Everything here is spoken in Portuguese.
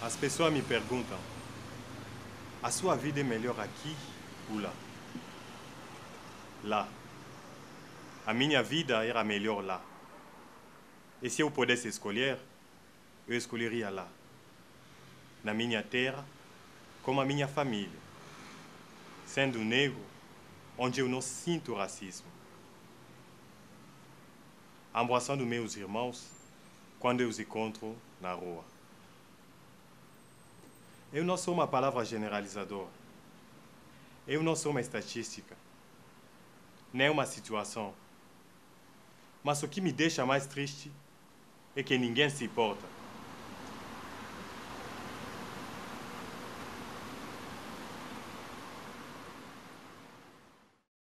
As pessoas me perguntam, a sua vida é melhor aqui ou lá? Lá. A minha vida era melhor lá. E se eu pudesse escolher, eu escolheria lá. Na minha terra, com a minha família. Sendo negro, onde eu não sinto racismo. Abraçando meus irmãos quando eu os encontro na rua. Eu não sou uma palavra generalizadora. Eu não sou uma estatística. Nem uma situação. Mas o que me deixa mais triste é que ninguém se importa.